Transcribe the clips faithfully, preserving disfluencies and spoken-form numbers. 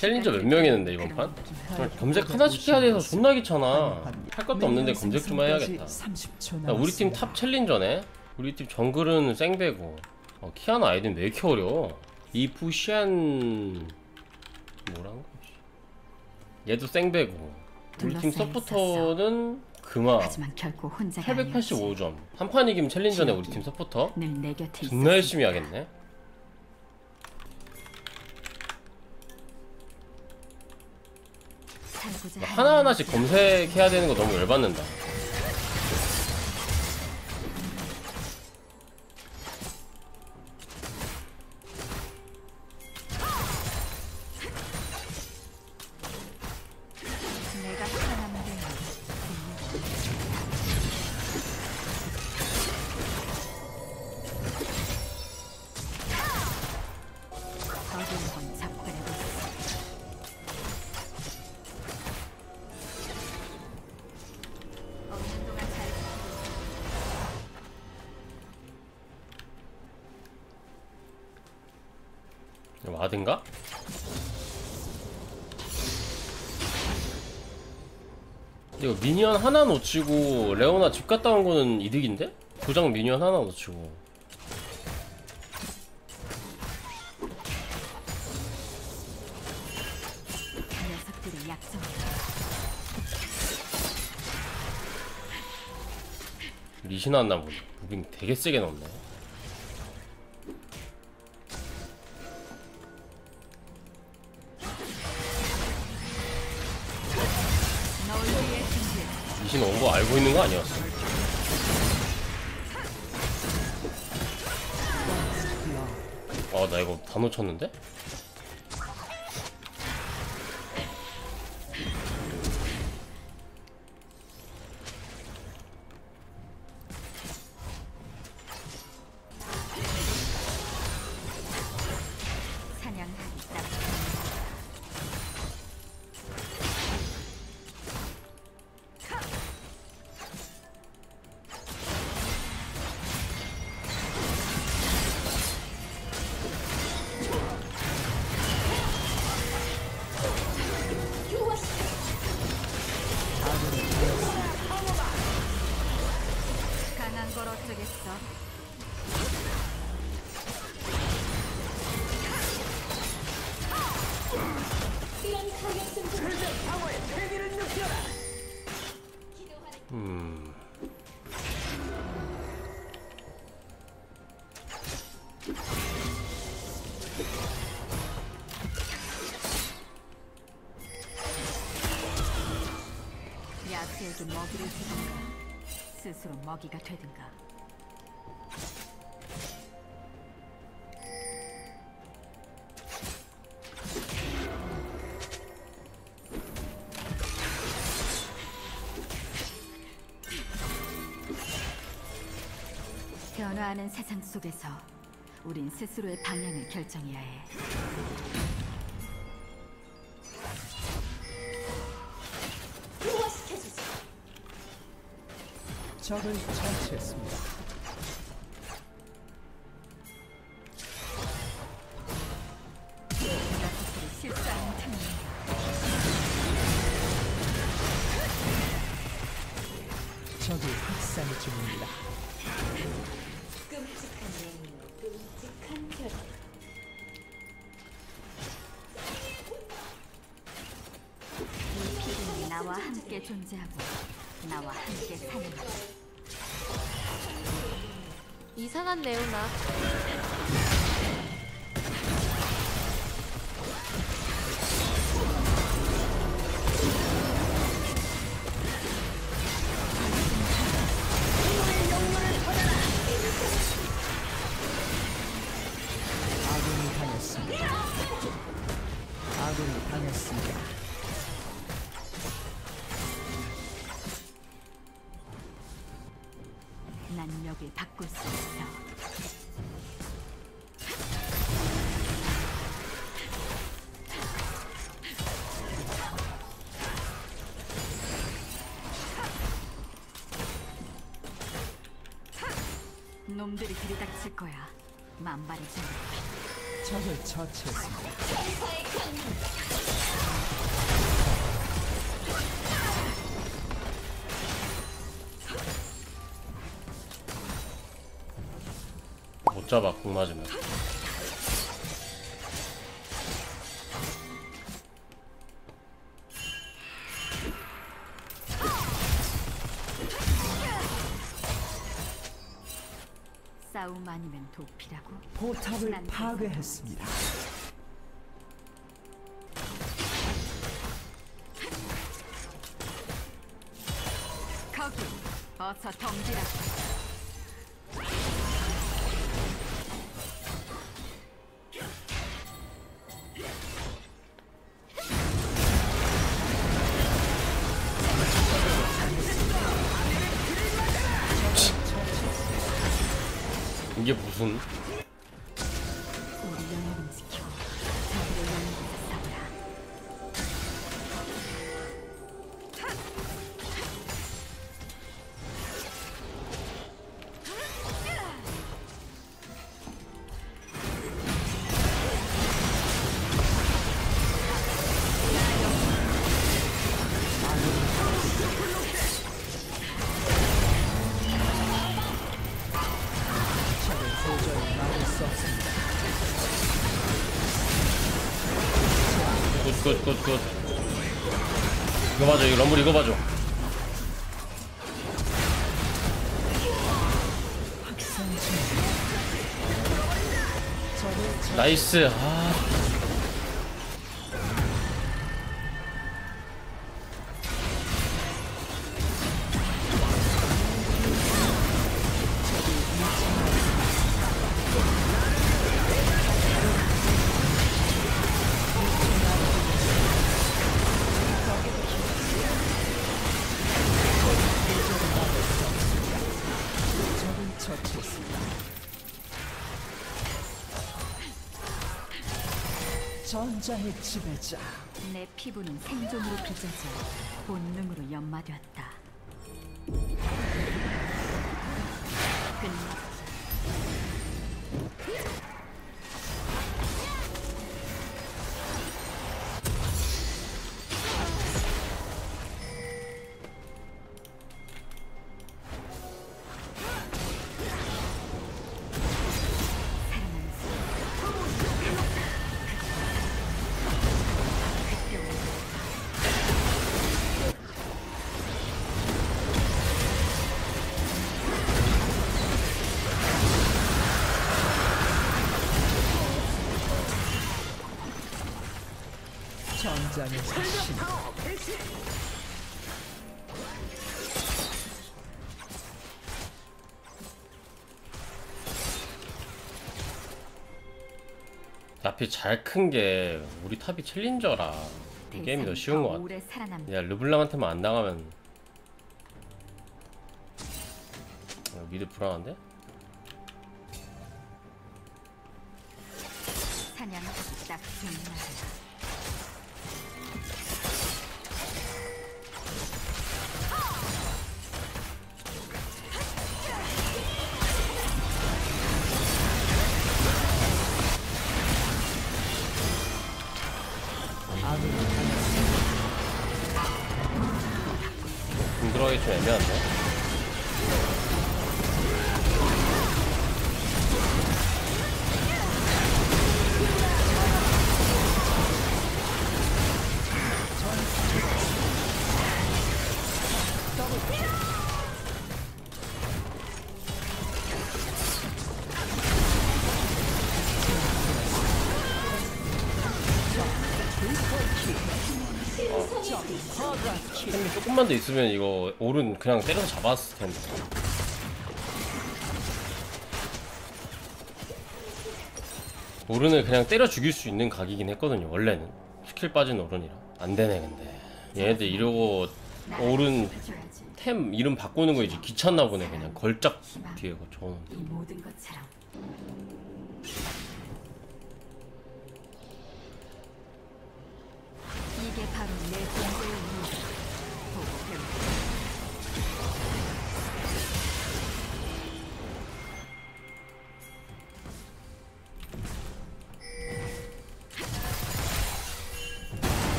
챌린저 몇 명이는데 이번 판? 검색 하나씩 해야 돼서 존나 귀찮아. 할 것도 없는데 검색 좀 해야겠다. 야, 우리 팀 탑 챌린저네? 우리 팀 정글은 쌩배고 어, 키아나 아이디는 왜 이렇게 어려워? 이푸시안... 뭐란 거지? 얘도 쌩배고 우리 팀 서포터는 금화 팔백팔십오 점 한 판 이기면 챌린저네. 우리 팀 서포터 존나 열심히 하겠네. 하나하나씩 검색해야 되는 거 너무 열받는다. 와든가? 이거 미니언 하나 놓치고 레오나 집 갔다 온 거는 이득인데? 도장 미니언 하나 놓치고. 리신 왔나 보네. 무빙 되게 세게 넣었네. 리신 온 거 알고 있는 거 아니었어? 아, 나 이거 다 놓쳤는데? 음. 야수에게 먹이를 주든가 스스로 먹이가 되든가. 변화하는 세상 속에서 우린 스스로의 방향을 결정해야 해. 적을 처치했습니다. 녀석들이 실수하는 틈입니다. 적이 학살 중입니다. 끔찍한 예민, 끔찍한 결. 이 피디는 나와 함께 존재하고 나와 함께 사는 것. 이상한 레오나. 아군이 당했습니다. 아군이 당했습니다. 난 여길 바꿀 수 있어. 놈들이 들이닥칠 거야. 만발의 준비. 적을 처치했습니다. 못 잡아 궁 맞으면. 싸움 아니면 도피라고. 포탑을 난 파괴했습니다. 거기 어서 덤비라. 이게 무슨? 우리 영역은 지키고 자기의 영역에서 싸우라. 적을 도저히 막을 수 없습니다. 굿굿굿굿. 이거 봐줘. 이 럼블 이거 봐줘. 확산 중. 적을 처 나이스. 아. 적을 처치했습니다. 전장의 지배자. 내 피부는 생존으로 빚어져 본능으로 연마되었다. 끝났지. 전장의 사신. 앞이 잘 큰 게 우리 탑이 챌린저라 이 게임이 더 쉬운 것 같아. 오래 살아남. 야 르블랑한테만 안 당하면 어, 미드 불안한데? 사냥하기 딱 좋은 날이야. 아군이 당했습니다. 궁 들어가기 좀 애매한데? 템이 조금만 더 있으면 이거 오른 그냥 때려서 잡았을 텐데. 오른을 그냥 때려 죽일 수 있는 각이긴 했거든요. 원래는 스킬 빠진 오른이라 안 되네. 근데 얘네들 이러고 오른 해줘야지. 템 이름 바꾸는 거 이제 귀찮나 보네. 그냥 걸작 뒤에 거 저는. 이 모든 것처럼. 이게 바로 내 존재의 이유다. 보고 배우고.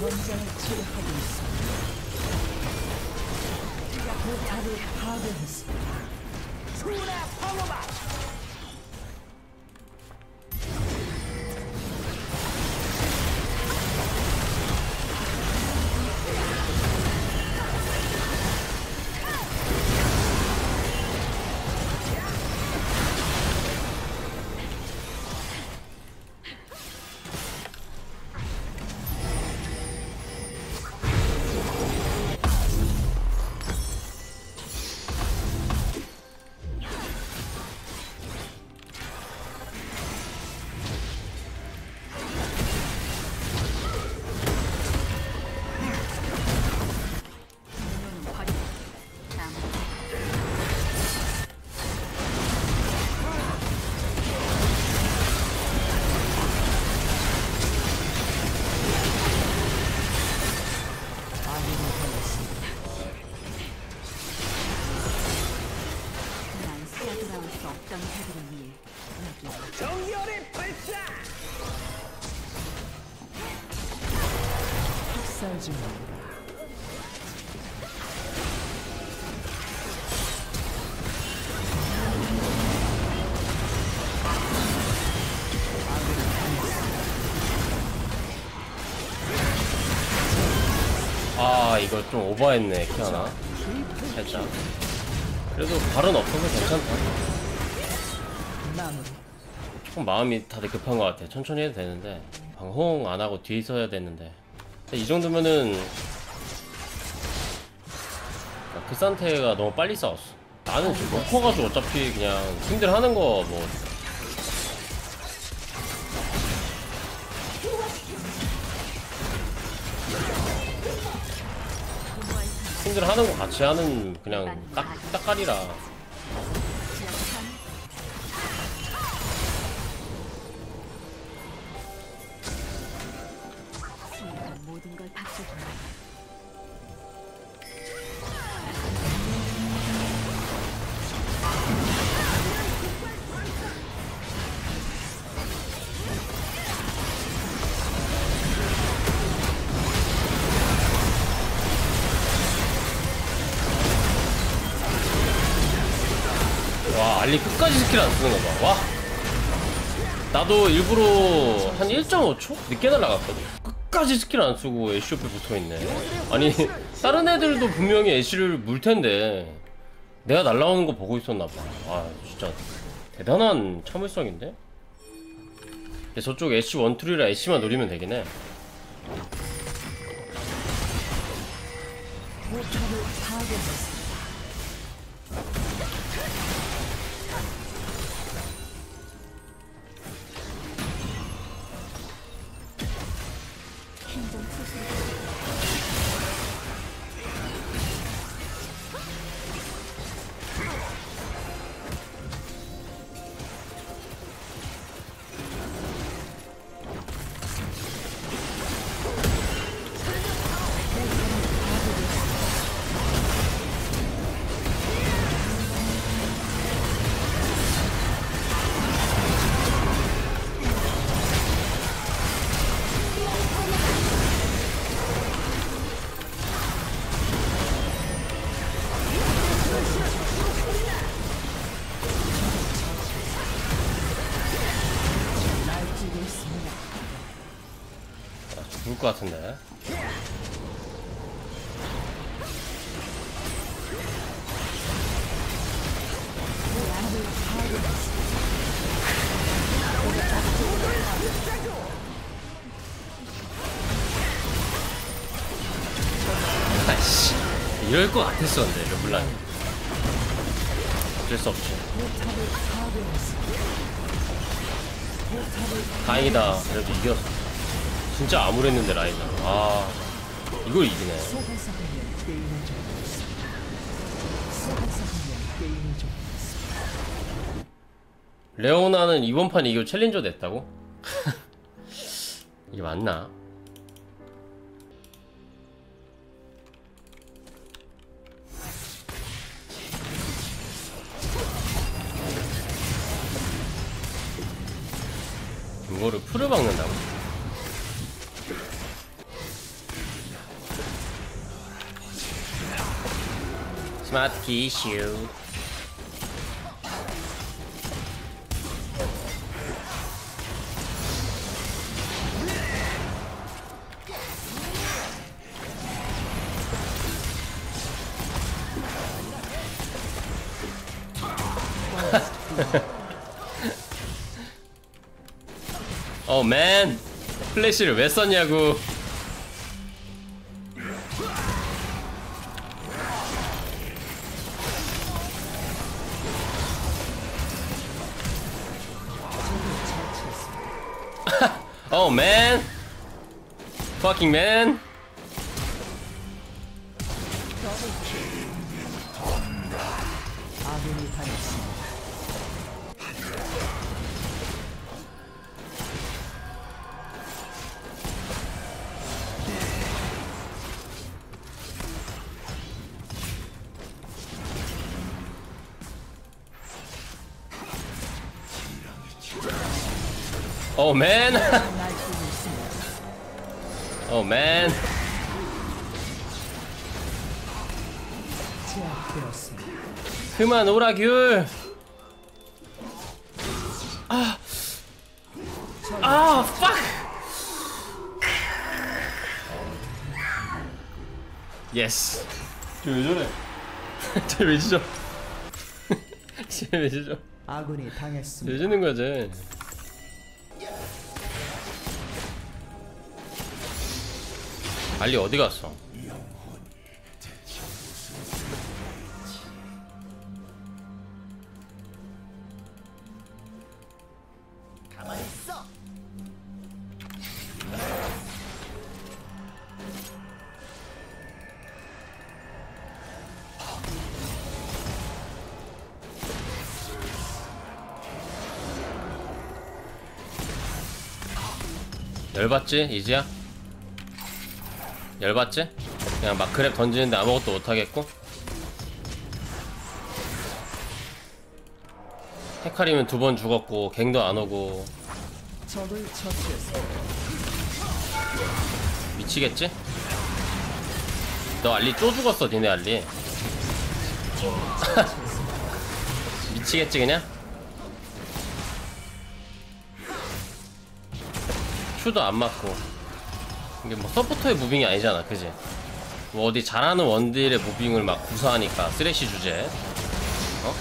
전장을 치료하고 있습니다. 포탑을 파괴했습니다. 난 새어들어올 수 없던 자들을 위해 여기 정열의 발사! 학살 중입니다. 아 이거 좀 오버했네 키아나 살짝. 그래도 발은 없어서 괜찮다. 마무리. 조금 마음이 다들 급한 것 같아. 천천히 해도 되는데 방홍 안 하고 뒤에 있어야 되는데 이 정도면은 그 상태가 너무 빨리 싸웠어. 나는 지금 못 커가지고 어차피 그냥 팀들 하는 거 뭐 팀들 하는 거 같이 하는 그냥 딱 딱깔이라. 순간 모든 걸 바꿔준다. 와 알리 끝까지 스킬 안 쓰는 거 봐. 와 나도 일부러 한 일 점 오 초 늦게 날아갔거든. 끝까지 스킬 안 쓰고 애쉬 옆에 붙어있네. 아니 다른 애들도 분명히 애쉬를 물 텐데 내가 날라오는 거 보고 있었나 봐. 아 진짜 대단한 참을성인데. 근데 저쪽 애쉬 원툴이라 애쉬만 노리면 되긴 해. 포탑을 파괴했습니다. 힘좀 푸시. 날뛰고 있습니다. 아, 죽을 것 같은데. 아이씨 이럴 것 같았었는데 르블랑이. 어쩔 수 없지. 포탑을 파괴했습니다. 다행이다. 그래도 이겼어. 진짜 암울했는데 라이저. 아 이걸 이기네. 속에서 하면 게임을 종료했습니다. 속에서 하면 게임을 종료했습니다. 레오나는 이번 판 이기고 챌린저 됐다고? 이게 맞나? 이거를 풀을 박는다고? 스마트 키 이슈. 어, 맨 플래시를 왜 썼냐고. 어, 맨 fucking man. 아군이 당했습니다. 어, 맨. 날뛰고 있습니다. 어, 맨. 제압되었습니다. 그만 오라귤. 아, 아, fuck. 예스. 쟤왜 저래? 쟤왜 지져? 쟤왜 지져? 아군이 왜 당했습니다. 지는 거야 쟤? 알리 어디 갔어? 열받지? 이지야? 열받지? 그냥 막 그랩 던지는데 아무것도 못하겠고? 헤카리면 두 번 죽었고 갱도 안 오고 적을 처치했습니다. 미치겠지? 너 알리 쪼 죽었어 니네 알리. 미치겠지 그냥? 큐도 안 맞고 이게 뭐 서포터의 무빙이 아니잖아 그지? 뭐 어디 잘하는 원딜의 무빙을 막 구사하니까 쓰레쉬 주제 어?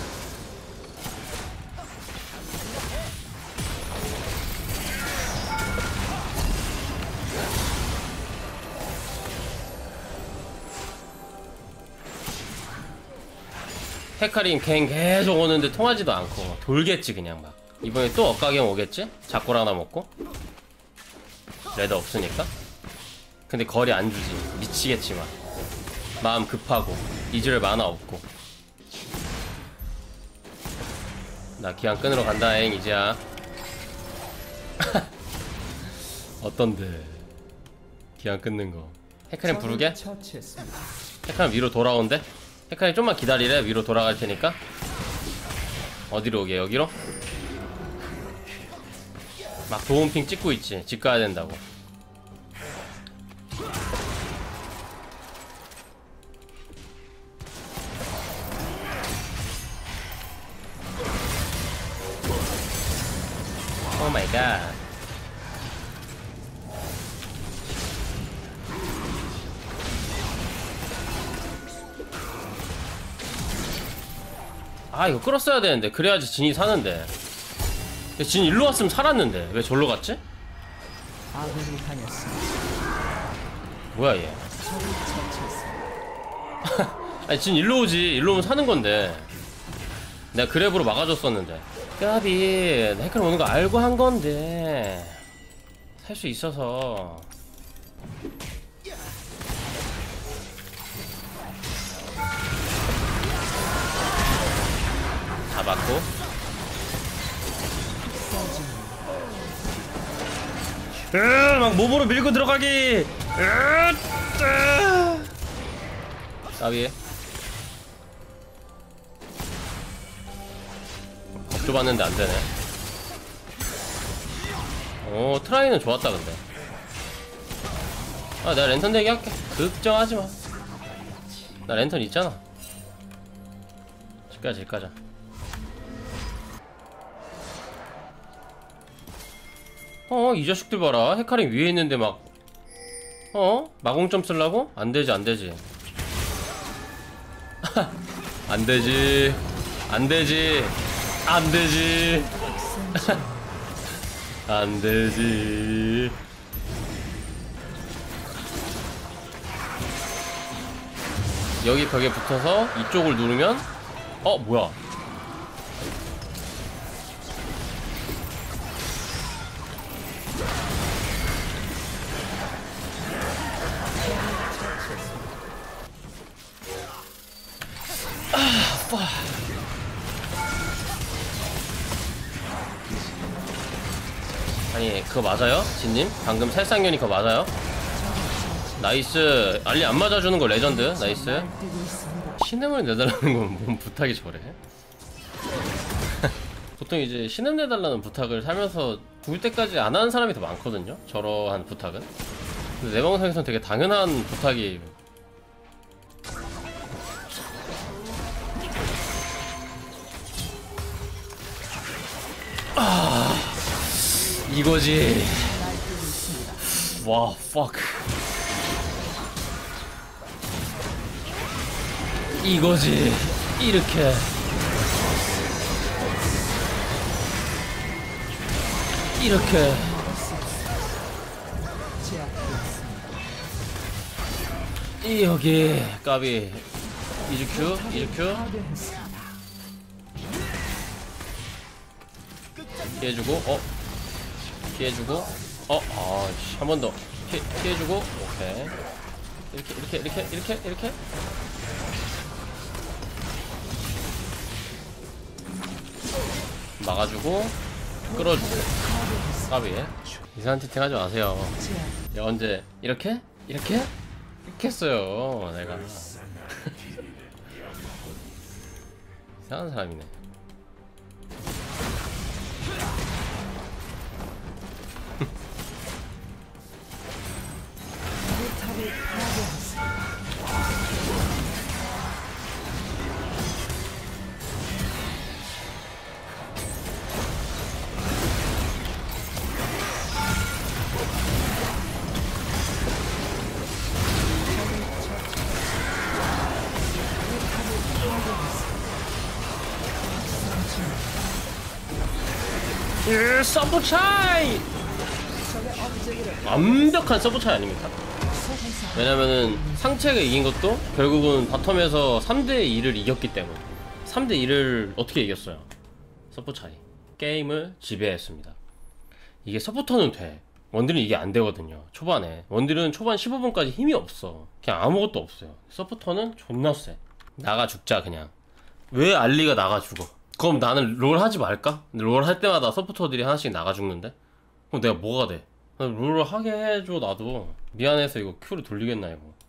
헤카림 갱 계속 오는데 통하지도 않고 돌겠지 그냥 막. 이번에 또 억가경 오겠지? 작골 하나 먹고 레드 없으니까. 근데 거리 안 주지. 미치겠지만 마음 급하고 이즈를 만화 없고. 나 기한 끊으러 간다잉 이제야. 어떤데 기한 끊는 거. 헤카림 부르게? 처치했습니다. 헤카림 위로 돌아온대? 헤카림 좀만 기다리래. 위로 돌아갈 테니까. 어디로 오게? 여기로? 막 도움핑 찍고 있지. 집 가야 된다고. 오 마이 갓. 아 이거 끌었어야 되는데. 그래야지 진이 사는데. 진 일로 왔으면 살았는데 왜 절로 갔지? 아군이 당했습니다. 뭐야 얘. 적을 처치했습니다. 아니 진 일로 오지. 일로 오면 사는 건데 내가 그랩으로 막아줬었는데. 까비 해커 오는 거 알고 한 건데 살 수 있어서. 잡았고. 으, 막 몸으로 밀고 들어가기. 까비. 겁줘봤는데 안되네. 오 트라이는 좋았다 근데. 아 내가 랜턴 대기 할게. 걱정하지마. 나 랜턴 있잖아. 집가자 집가자. 어 이 자식들 봐라. 헤카림 위에 있는데 막 어? 마공점 쓰려고? 안되지 안되지. 안되지 안되지 안되지 안되지. 여기 벽에 붙어서 이쪽을 누르면 어 뭐야 아, 빠. 아니 그거 맞아요? 진님? 방금 살상연이 그거 맞아요? 나이스. 알리 안 맞아주는 거 레전드. 나이스. 신음을 내달라는 건 뭔 부탁이 저래? 보통 이제 신음 내달라는 부탁을 살면서 죽을 때까지 안 하는 사람이 더 많거든요? 저러한 부탁은. 근데 내 방송에서는 되게 당연한 부탁이. 아 이거지. 와 fuck. 이거지. 이렇게 이렇게 이 여기 까비. 이즈큐 이즈큐 피해주고 어 피해주고 어 아씨 한 번 더 피해주고 오케이. 이렇게 이렇게 이렇게 이렇게 이렇게 막아주고 끌어주고 까비. 이상한 채팅 하지 마세요. 야 언제 이렇게? 이렇게? 이렇게 했어요 내가. 이상한 사람이네. 예, 서브 차이! 완벽한 서브 차이 아닙니까? 왜냐면은 상체가 이긴 것도 결국은 바텀에서 삼 대 이를 이겼기 때문에. 삼 대 이를 어떻게 이겼어요? 서브 차이. 게임을 지배했습니다. 이게 서포터는 돼. 원딜은 이게 안 되거든요. 초반에. 원딜은 초반 십오 분까지 힘이 없어. 그냥 아무것도 없어요. 서포터는 존나 세. 나가 죽자 그냥. 왜 알리가 나가 죽어? 그럼 나는 롤 하지 말까? 롤 할 때마다 서포터들이 하나씩 나가 죽는데? 그럼 내가 뭐가 돼? 롤을 하게 해줘 나도. 미안해서 이거 큐를 돌리겠나 이거.